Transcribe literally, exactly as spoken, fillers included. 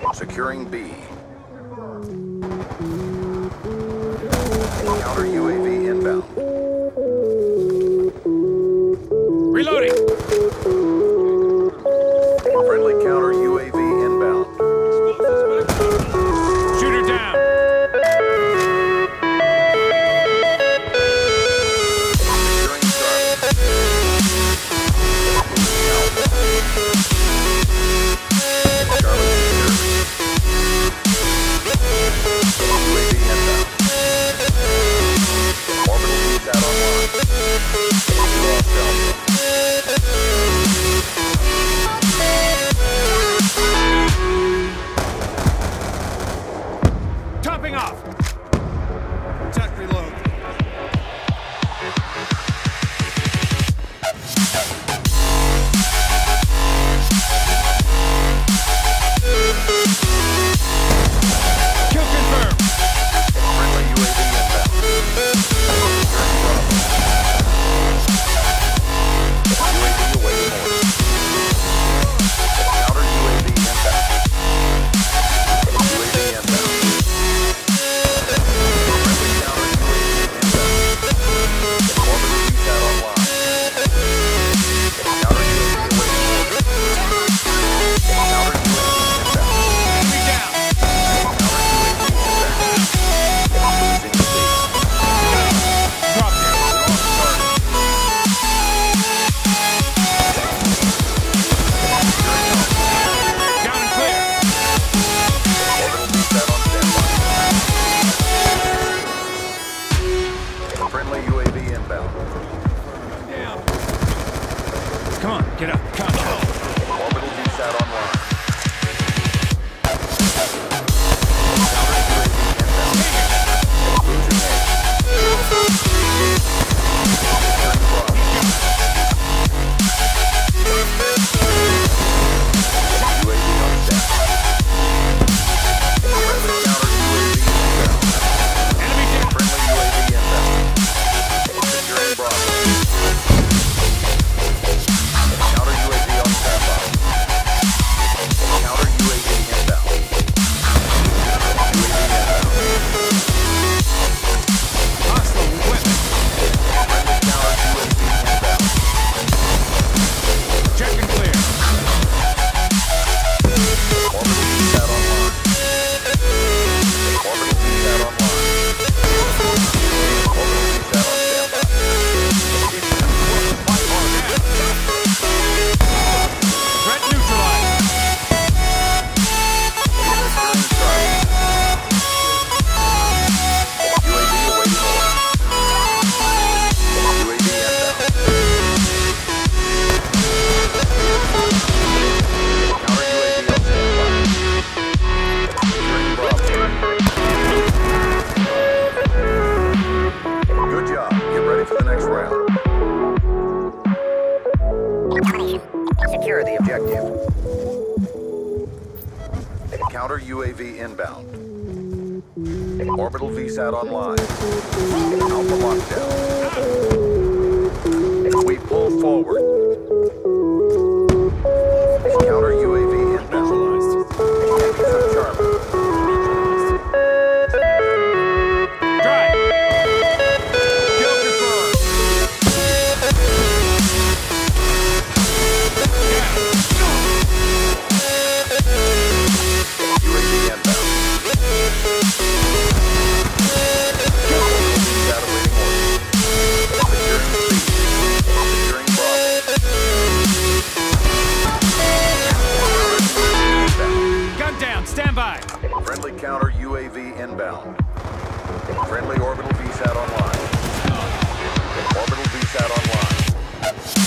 Securing B. Counter U A V inbound. Reloading! Friendly counter U A V inbound. Shoot her down! Securing Charlie. Charlie secure. U A V inbound. Orbital leads out online. You lost Alpha. Topping off! Tech reload. Kill confirmed! Friendly U A V inbound. U A V awaiting orders. Counter U A V inbound. U A V inbound. Friendly counter U A V inbound. Orbital leads out online. Counter U A V awaiting orders. Counter U A V inbound. Enemy down! Counter U A V inbound. Losing C. Drop down! Down and clear! Orbital leads out on standby. Friendly U A V inbound. Down! Come on, get up. Come on. Orbital leads out online. Secure the objective. Counter U A V inbound. Orbital V SAT online. Alpha lockdown. We pull forward. Counter U A V inbound. Enemies of Charlie. Drive! Kill confirmed! U A V inbound. Satellite orders. Securing C. Securing Bravo. Gun down, stand by! Friendly counter U A V inbound. Friendly orbital V SAT online. Orbital V SAT online.